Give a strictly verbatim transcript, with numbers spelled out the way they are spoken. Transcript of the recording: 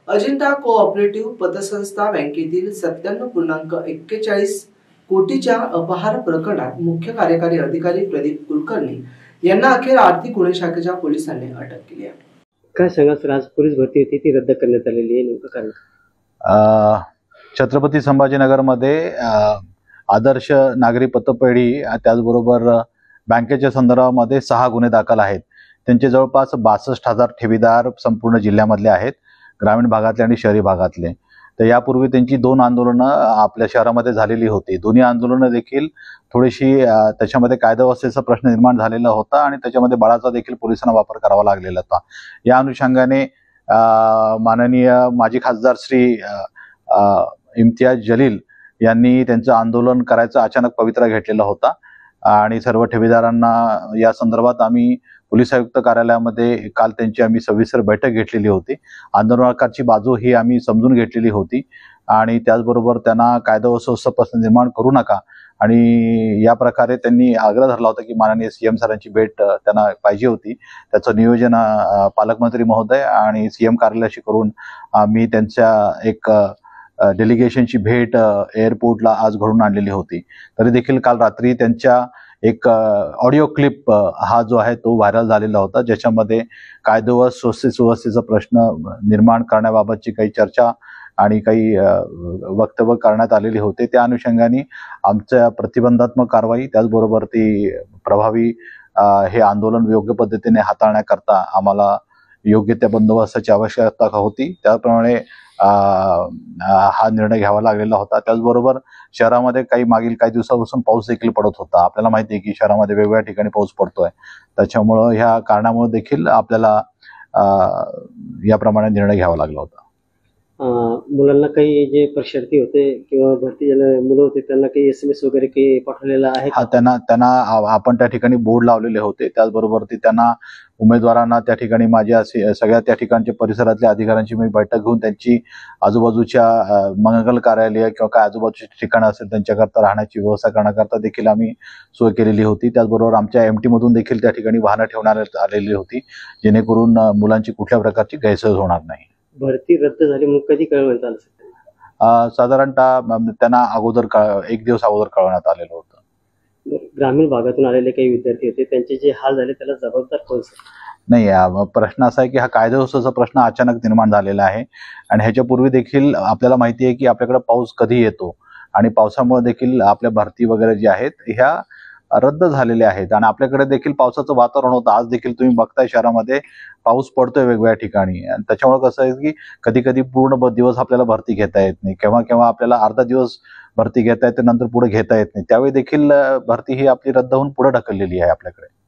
Ajanta cooperative पतसंस्था बँकेतील सत्त्याण्णव पूर्णांक एक्केचाळीस कोटीच्या अपहार प्रकरणात मुख्य कार्यकारी अधिकारी प्रदीप कुलकर्णी यांना अखेर आर्थिक गुन्हे शाखेच्या पोलिसांनी अटक केली आहे। काय सांगाल, आज पोलीस भरती होती ती रद्द करण्यात आलेली आहे, नेमकं कारण? छत्रपती संभाजीनगरमध्ये आदर्श नागरी पतपेढी त्याचबरोबर बँकेच्या संदर्भामध्ये सहा गुन्हे दाखल आहेत। त्यांचे जवळपास बासष्ट हजार ठेवीदार संपूर्ण जिल्ह्यामधले आहेत, ग्रामीण भागातले आणि शहरी भागातले। तर यापूर्वी त्यांची दोन आंदोलनं आपल्या शहरामध्ये झालेली होती। दोन्ही आंदोलनं देखील थोडीशी त्याच्यामध्ये कायदाव्यवस्थेचा प्रश्न निर्माण झालेला होता आणि त्याच्यामध्ये बळाचा देखील पोलिसांना वापर करावा लागलेला होता। या अनुषंगाने माननीय माजी खासदार श्री इम्तियाज जलील यांनी त्यांचं आंदोलन करायचं अचानक पवित्रा घेतलेला होता आणि सर्व ठेवीदारांना या संदर्भात आम्ही पोलीस आयुक्त कार्यालयामध्ये काल त्यांची आम्ही सविस्तर बैठक घेतलेली होती। आंदोलनकाराची बाजू ही आम्ही समजून घेतलेली होती आणि त्याचबरोबर त्यांना कायदा प्रश्न निर्माण करू नका आणि या प्रकारे त्यांनी आग्रह धरला होता की माननीय सीएम सरांची भेट त्यांना पाहिजे होती। त्याचं नियोजन पालकमंत्री महोदय आणि सीएम कार्यालयाशी करून आम्ही त्यांच्या एक डेलिगेशनची भेट एअरपोर्टला आज घडून आणलेली होती। तरी देखील काल रात्री त्यांच्या एक ऑडिओ क्लिप हा जो आहे तो व्हायरल झालेला होता, ज्याच्यामध्ये कायदा व सुव्यवस्थेचा प्रश्न निर्माण करण्याबाबतची काही चर्चा आणि काही वक्तव्य करण्यात आलेली होते। त्या अनुषंगाने आमच्या प्रतिबंधात्मक कारवाई त्याचबरोबर ती प्रभावी हे आंदोलन योग्य पद्धतीने हाताळण्याकरता आम्हाला योग्य त्या बंदोबस्ताची आवश्यकता होती, त्याप्रमाणे हा निर्णय घ्यावा लागलेला होता। त्याचबरोबर शहरामध्ये काही मागील काही दिवसापासून पाऊस देखील पडत होता। आपल्याला माहिती आहे की शहरामध्ये वेगवेगळ्या ठिकाणी पाऊस पडतोय, त्याच्यामुळं ह्या कारणामुळे देखील आपल्याला याप्रमाणे निर्णय घ्यावा लागला होता। मुलांना काही जे परीक्षार्थी होते किंवा भरती झालेले मुलं होते त्यांना काही एस एम एस वगैरे काही पाठवलेला आहे? हा, त्यांना त्यांना आपण त्या ठिकाणी बोर्ड लावलेले होते, त्याचबरोबर ते त्यांना उमेदवारांना त्या ठिकाणी माझ्या सगळ्या त्या ठिकाणच्या परिसरातल्या अधिकाऱ्यांची मी बैठक घेऊन त्यांची आजूबाजूच्या मंगल कार्यालय किंवा काय आजूबाजूची ठिकाणं असेल त्यांच्याकरता राहण्याची व्यवस्था करण्याकरता देखील आम्ही सोय केलेली होती। त्याचबरोबर आमच्या एम टी मधून देखील त्या ठिकाणी वाहनं ठेवण्यात आलेली होती, जेणेकरून मुलांची कुठल्या प्रकारची गैरसोय होणार नाही। भरती रद्द झाली मग कधी कळवण्यात आलं? साधारणतः त्यांना अगोदर एक दिवस अगोदर कळवण्यात आलेलं होतं। ग्रामीण भागातून आलेले काही विद्यार्थी होते, त्यांचे जे हाल झाले त्याला जबाबदार कोण? नाही, प्रश्न असा आहे की हा कायदेव्यवस्थेचा प्रश्न अचानक निर्माण झालेला आहे आणि ह्याच्यापूर्वी देखील आपल्याला माहिती आहे की आपल्याकडे पाऊस कधी येतो आणि पावसामुळे देखील आपल्या भरती वगैरे जे आहेत ह्या रद्द झालेले आहेत आणि आपल्याकडे देखील पावसाचं वातावरण होतं। आज देखील तुम्ही बघताय शहरामध्ये पाऊस पडतोय वेगवेगळ्या ठिकाणी आणि त्याच्यामुळे कसं आहे की कधी कधी पूर्ण दिवस आपल्याला भरती घेता येत नाही, केव्हा केव्हा आपल्याला अर्धा दिवस भरती घेता येते, नंतर पुढे घेता येत नाही, त्यावेळी देखील भरती ही आपली रद्द होऊन पुढे ढकललेली आहे आपल्याकडे।